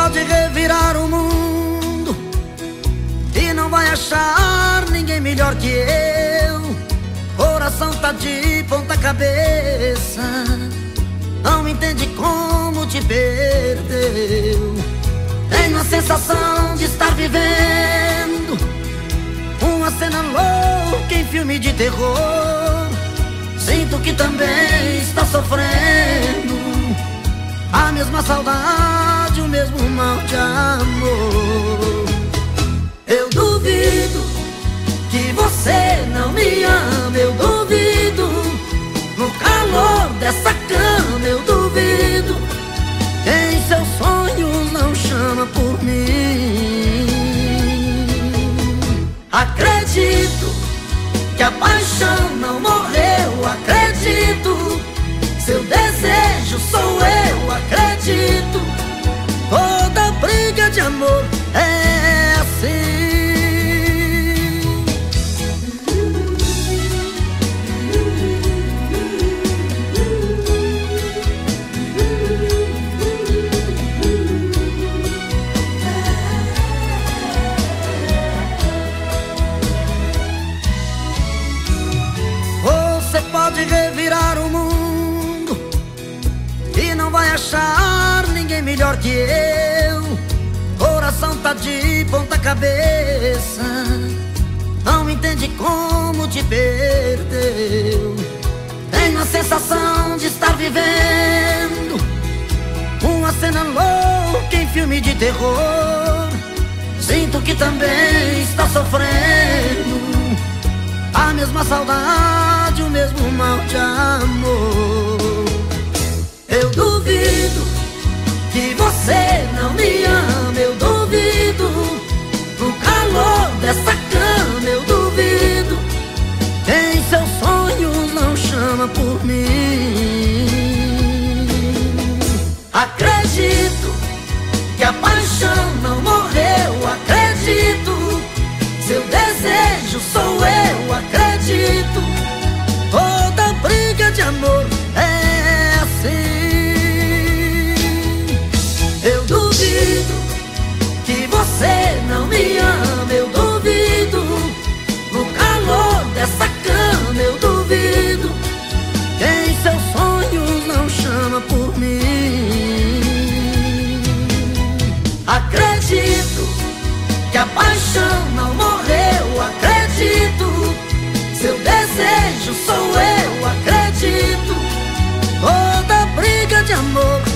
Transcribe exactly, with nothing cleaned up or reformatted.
pode revirar o mundo e não vai achar ninguém melhor que eu. Coração tá de ponta cabeça, não entende como te perdeu. Tenho a sensação de estar vivendo uma cena louca em filme de terror. Sinto que também está sofrendo a mesma saudade, o mesmo mal de amor. Eu duvido que você não me ama, eu duvido. No calor dessa cama eu duvido. Quem seus sonhos não chama por mim. Acredito que a paixão não morreu, acredito. Seu desejo sou eu, acredito. Toda briga de amor é assim. Você pode revirar o mundo e não vai achar ninguém melhor que eu. Coração tá de ponta cabeça, não entende como te perdeu. Tenho a sensação de estar vivendo uma cena louca em filme de terror. Sinto que também está sofrendo a mesma saudade, o mesmo mal de amor. Eu duvido que você não me ama, eu duvido. No calor dessa cama eu duvido. Quem seus sonhos não chama por mim. Acredito que a paixão não morreu, acredito. Seu desejo sou eu, acredito. Toda briga de amor é assim. Eu duvido que você não me ama, eu duvido. No calor dessa cama eu duvido. Quem seus sonhos não chama por mim. Acredito que a paixão não morreu, acredito. Seu desejo sou eu, acredito. Toda briga de amor